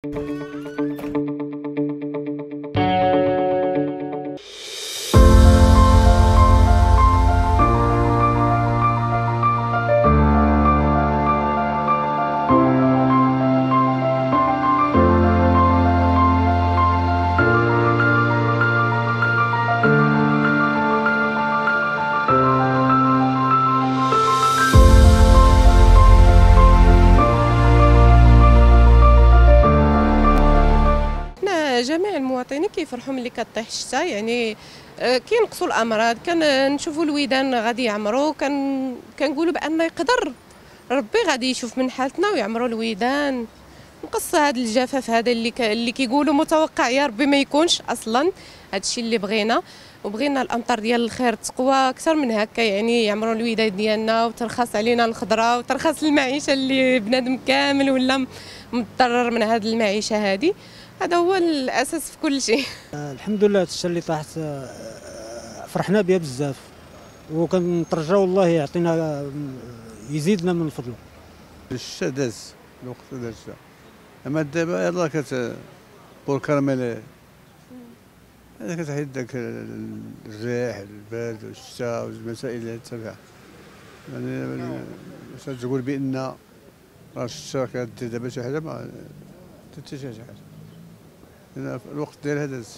جميع المواطنين كيفرحوا ملي كطيح الشتاء، يعني كينقصوا الامراض، كنشوفوا الويدان غادي يعمروا، كنقولوا بان يقدر ربي غادي يشوف من حالتنا ويعمروا الويدان، نقص هذا الجفاف هذا اللي كيقولوا متوقع، يا ربي ما يكونش اصلا. هذا الشيء اللي بغينا الامطار ديال الخير تقوى اكثر من هكا، يعني يعمروا الويدان ديالنا وترخص علينا الخضره وترخص المعيشه اللي بنادم كامل ولا متضرر من هذه المعيشه هذه. هذا هو الاساس في كل شيء. الحمد لله الشتا اللي طاحت فرحنا بها بزاف، وكنترجاو الله يعطينا يزيدنا من فضله. الشتا داز، الوقت داز الشتا، اما دابا يلاه بور كراميل هذا كتحيد داك الريح البرد والشتا والمسائل اللي تبعها. يعني تقول بان راه الشتا كدير دابا شي حاجه ما تنتج شي حاجه، الوقت ديالها داز.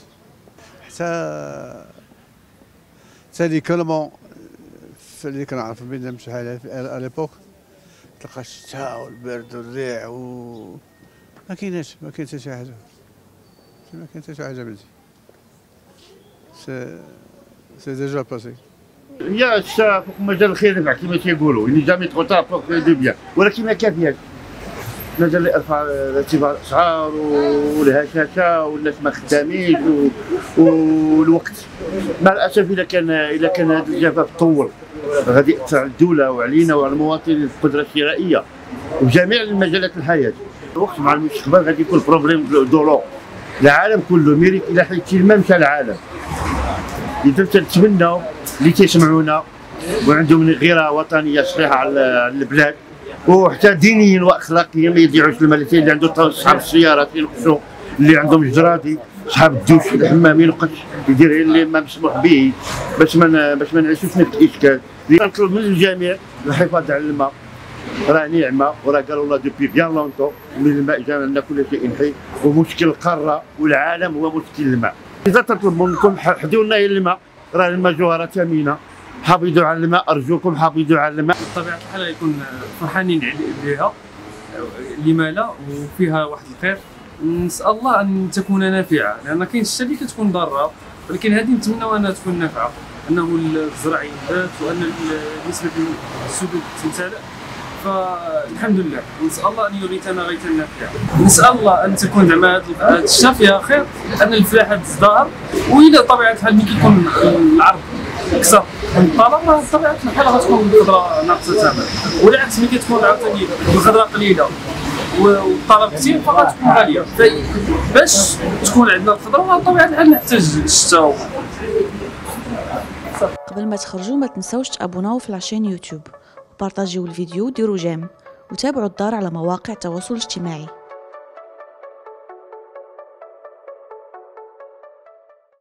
حتى لي كلمون اللي كنعرف بينا شحال على ليبوك تلقى الشتاء والبرد والريح ما كاينش حتى شي حاجه، ما كاين حتى شي حاجه بنتي. سي ديجا باسي. هي الشتاء فوق مجال الخير نفع كما تيقولوا، اللي جامي ترو تار فوق دو بيان، ولكن ما كافياش. مازال يرفع ارتفاع الاسعار والهشاشه والناس ما خدامينش والوقت. مع الاسف اذا كان هذا الجفاف طول غادي ياثر على الدوله وعلينا وعلى المواطنين في القدره الشرائيه وجميع المجالات الحياه. الوقت مع المستقبل غادي يكون بروبليم دولو العالم كله ميريت الى حيت ما مشى العالم. اذا تنتمناو اللي تيسمعونا وعندهم غيره وطنيه صحيحه على البلاد وحتى دينيا واخلاقيا ما يضيعوش المال. اللي عنده صحاب السيارات ينقصوا، اللي عندهم جرادي صحاب الدوش الحمام ينقص، يدير اللي ما مسموح به باش ما نعيشوش نفس الاشكال. نطلب من الجميع الحفاظ على الماء، راه نعمه وراه قالوا الله دوبي بيان لونتو من الماء جا لنا كل شيء حي، ومشكل القاره والعالم هو مشكل الماء. اذا تطلب منكم حدوا لنا الماء، راه الماء جوهره ثمينه، حافظوا على الماء ارجوكم، حافظوا على الماء. بطبيعه الحال غيكون فرحانين بها، لما لا، وفيها واحد الخير. نسال الله ان تكون نافعه، لان كاين الشتا اللي كتكون ضاره، ولكن هذه نتمناو انها تكون نافعه، انه الزرع ينبت وان نسبه السدود تمتلئ. فالحمد لله نسال الله ان يغيثنا غيثا نافعا. نسال الله ان تكون زعما هذا الشتا فيها خير، ان الفلاحه تزدهر، والى طبيعه الحال ملي كيكون العرض اكثر من الطلب بطبيعه الحال غتكون الخضره ناقصه ثمن، والعكس ملي كتكون عاوتاني الخضره قليله والطلب كثير فغتكون غاليه. باش تكون عندنا الخضره بطبيعه الحال نحتاج الشتاء. قبل ما تخرجوا ما تنساوش تابوناو في لاشين يوتيوب وبارطاجيو الفيديو وديروا جيم وتابعوا الدار على مواقع التواصل الاجتماعي.